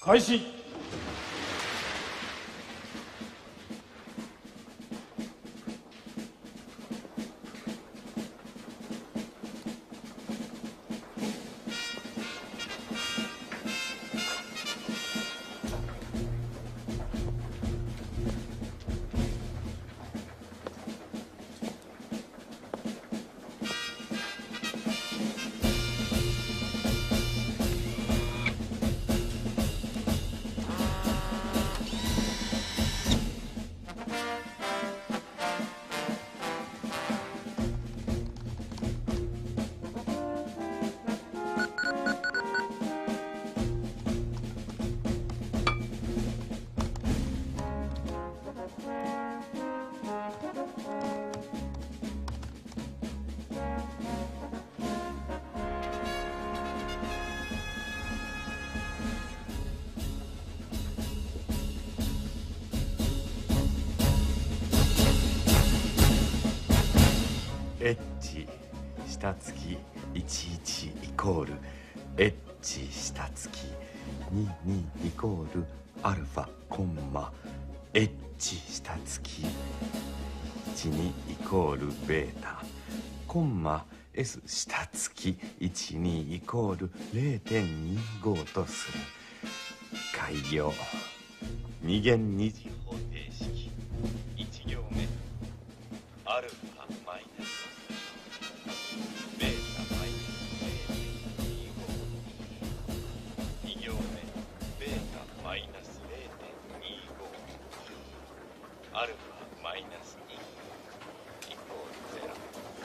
開始。 エッチ下付き11イコールエッチ下付き22イコールアルファコンマエッチ下付き12イコールベータコンマ S 下付き12イコール 0.25 とする。開業二元二次方程式1行目アルファマイナスベータマイナス 0.25 2行目ベータマイナス 0.25 アルファマイナス2イコール0。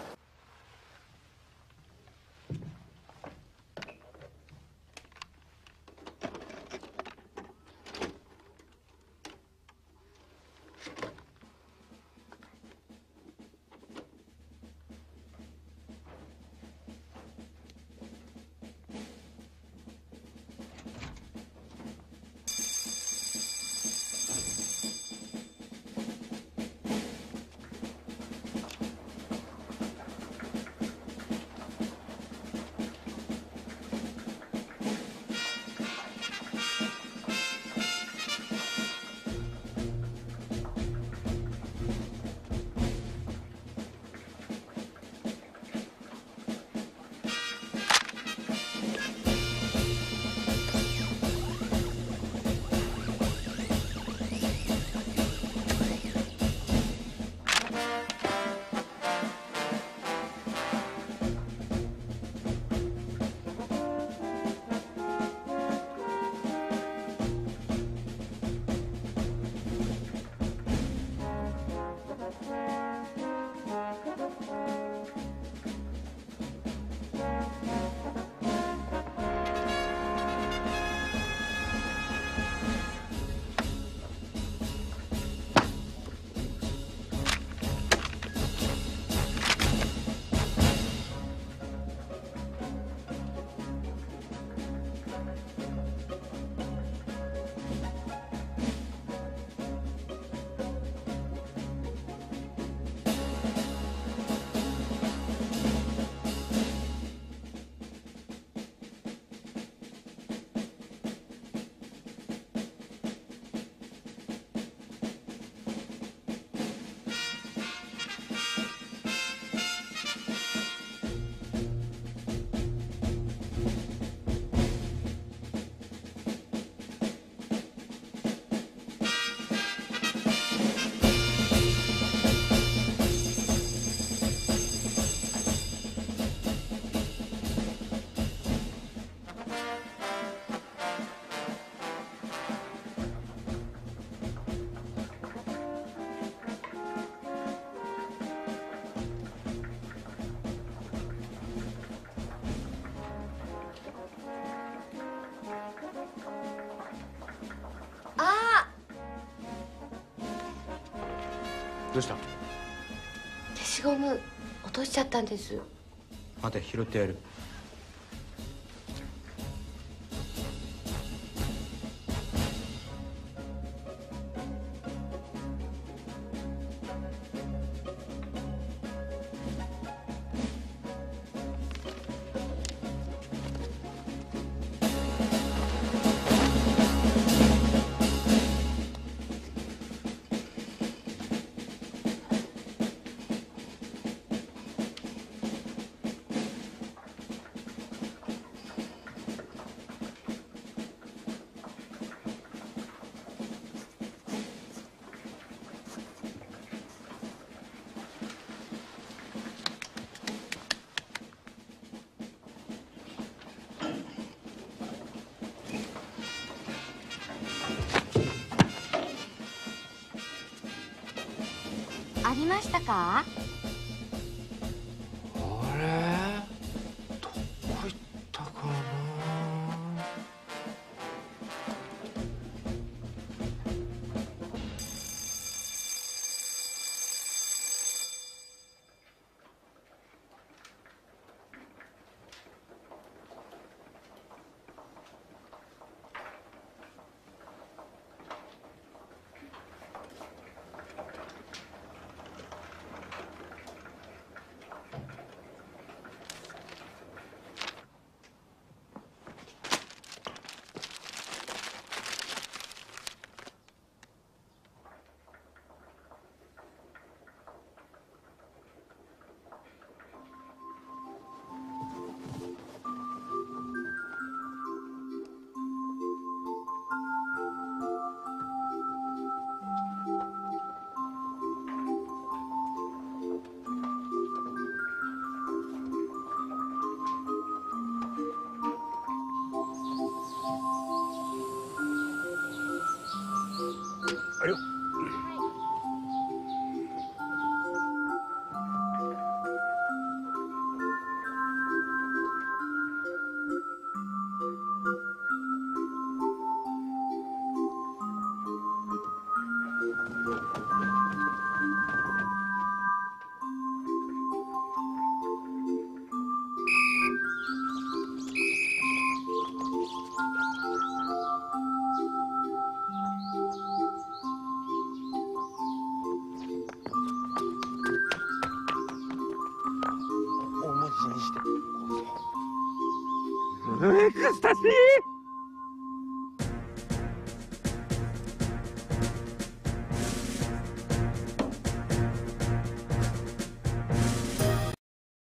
どうした？ 消しゴム落としちゃったんです。 あと拾ってやる。 りましたか？ あれ、どこ行ったかな。あれよ。エクスタシー。